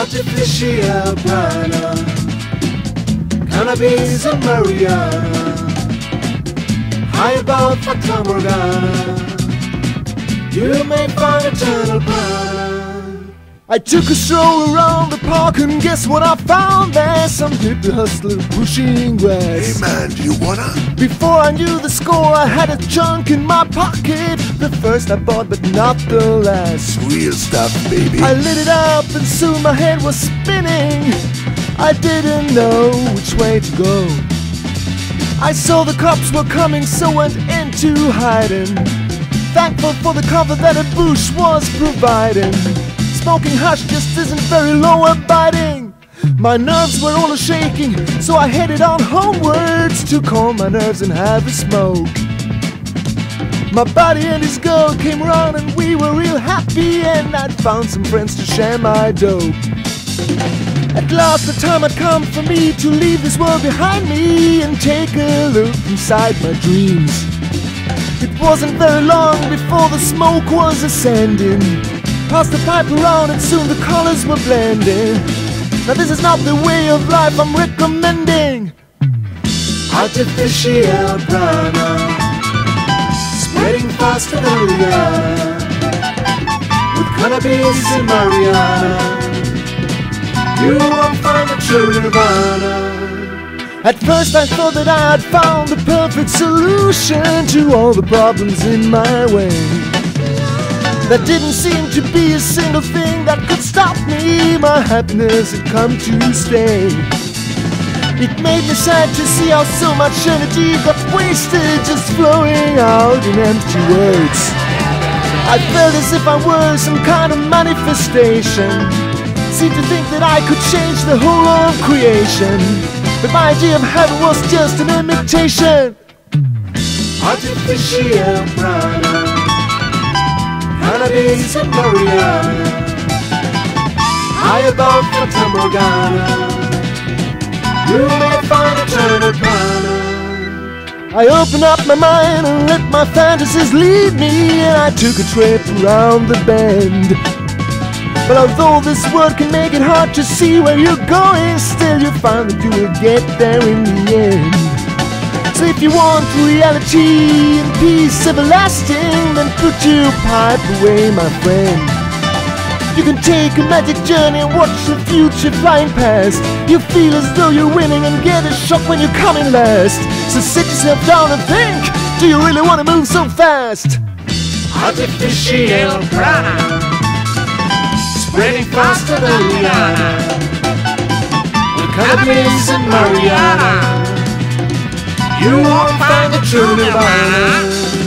Artificiell, Prana, cannabis and marijuana, high above Fata Morgana, you may find eternal Prana. I took a stroll around the park and guess what I found there? Some hippie hustler pushing grass. Hey man, do you wanna? Before I knew the score, I had a chunk in my pocket. The first I bought, but not the last. Real stuff, baby. I lit it up and soon my head was spinning. I didn't know which way to go. I saw the cops were coming, so went into hiding. Thankful for the cover that a bush was providing. Smoking hush just isn't very law-abiding. My nerves were all shaking, so I headed on homewards to calm my nerves and have a smoke. My buddy and his girl came around and we were real happy, and I'd found some friends to share my dope. At last the time had come for me to leave this world behind me and take a look inside my dreams. It wasn't very long before the smoke was ascending. Passed the pipe around and soon the colors were blending. Now this is not the way of life I'm recommending. Artificial Prana, spreading faster than Rihanna, with cannabis and marijuana, you won't find the true nirvana. At first I thought that I had found the perfect solution to all the problems in my way. There didn't seem to be a single thing that could stop me. My happiness had come to stay. It made me sad to see how so much energy got wasted just flowing out in empty words. I felt as if I were some kind of manifestation. Seemed to think that I could change the whole of creation, but my idea of heaven was just an imitation. Artificial Prana, cannabis and marijuana, high above Fata Morgana, you may find eternal Prana. I opened up my mind and let my fantasies lead me, and I took a trip around the bend. But although this world can make it hard to see where you're going, still you find that you will get there in the end. So if you want reality and peace everlasting, then put your pipe away, my friend. You can take a magic journey and watch the future flying past. You feel as though you're winning and get a shock when you're coming last. So sit yourself down and think, do you really want to move so fast? Artificial Prana, spreading faster than Rihanna, with cannabis and marijuana, you won't find the true nirvana.